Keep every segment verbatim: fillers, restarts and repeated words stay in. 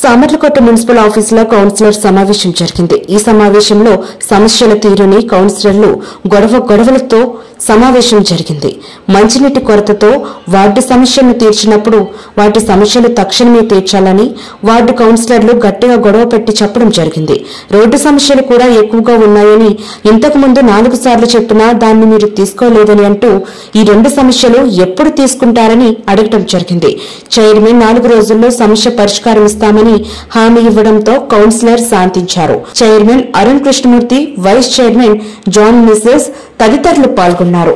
Samarlakota municipal ఆఫీసులో councillor సమావేశం జరిగింది. ఈ సమావేశంలో సమస్యల తీరుని కౌన్సిలర్లు గొడవ గొడవలతో సమావేశం జరిగింది. మంచినీటి కొరతతో వార్డు సమస్యలను తీర్చినప్పుడు వాటి సమస్యలు తక్షణమే తీర్చాలని వార్డు కౌన్సిలర్లు గట్టిగా గొడవ పెట్టి చెప్పడం జరిగింది. రోడ్డు సమస్యలు కూడా ఎక్కువగా ఉన్నాయని ఇంతకు ముందు నాలుగు సార్లు చెప్పినా దాన్ని మీరు తీసుకోలేదని అంటూ ఈ రెండు సమస్యలు ఎప్పుడు తీసుకుంటారని అడగడం జరిగింది. చైర్మన్ నాలుగు రోజుల్లో సమస్య పరిష్కారం ఇస్తామని హామీ ఇవ్వడంతో కౌన్సిలర్ శాంతించారు. Chairman Arun Krishnamurthy, vice chairman John Mrs తదితరులు పాల్గొన్నారు.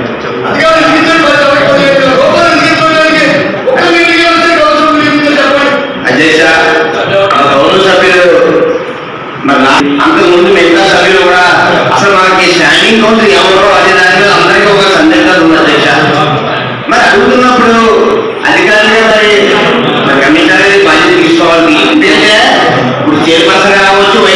అంతకుముందు మిగతా సభ్యులు కూడా అసలు మనకి స్టాండింగ్ కౌన్సిల్ ఎవరో అనే దానిలో అందరికీ ఒక సందేహాలు ఉంది అధ్యక్ష. మరి అడుగుతున్నప్పుడు అధికారులే మరి కమిషనర్ బాధ్యత తీసుకోవాలి. ఎందుకంటే ఇప్పుడు చైర్పర్సన్ కావచ్చు,